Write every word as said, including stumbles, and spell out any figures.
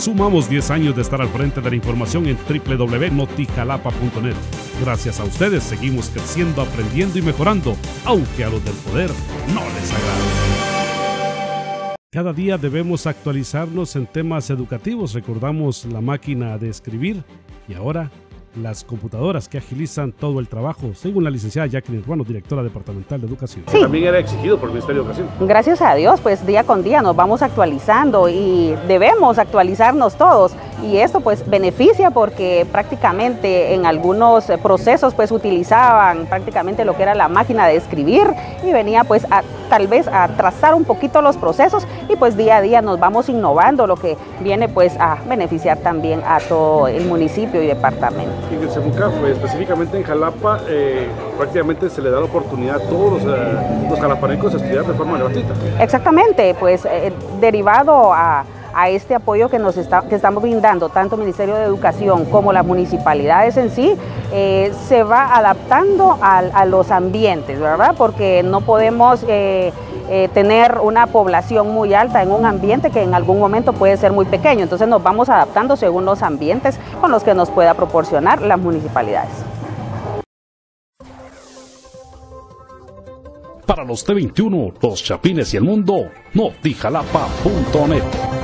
Sumamos diez años de estar al frente de la información en doble u doble u doble u punto notijalapa punto net. Gracias a ustedes seguimos creciendo, aprendiendo y mejorando, aunque a los del poder no les agrade. Cada día debemos actualizarnos en temas educativos. Recordamos la máquina de escribir y ahora las computadoras que agilizan todo el trabajo, según la licenciada Jacqueline Ruano, directora departamental de Educación. Sí. También era exigido por el Ministerio de Educación. Gracias a Dios, pues día con día nos vamos actualizando y debemos actualizarnos todos. Y esto pues beneficia porque prácticamente en algunos procesos pues utilizaban prácticamente lo que era la máquina de escribir y venía pues a, tal vez a trazar un poquito los procesos y pues día a día nos vamos innovando, lo que viene pues a beneficiar también a todo el municipio y departamento. En el SEMUCAF, específicamente en Jalapa, eh, prácticamente se le da la oportunidad a todos los, eh, los jalapanecos a estudiar de forma gratuita. Exactamente, pues eh, derivado a, a este apoyo que, nos está, que estamos brindando, tanto el Ministerio de Educación como las municipalidades en sí, eh, se va adaptando a, a los ambientes, ¿verdad? Porque no podemos eh, eh, tener una población muy alta en un ambiente que en algún momento puede ser muy pequeño, entonces nos vamos adaptando según los ambientes con los que nos pueda proporcionar las municipalidades. Para los T veintiuno, los Chapines y el mundo, notijalapa punto net.